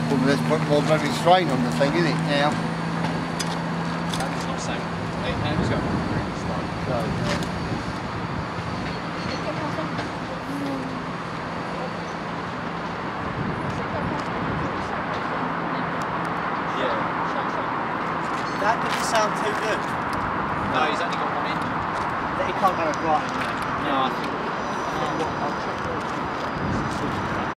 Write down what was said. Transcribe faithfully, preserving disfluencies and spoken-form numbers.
Well, let's put more bloody strain on the thing, isn't it, now? That's not saying. Eight hands go. So, yeah. That doesn't sound too good. No, he's only got one engine. That he can't go right in there. No, I think. Um, I'll try.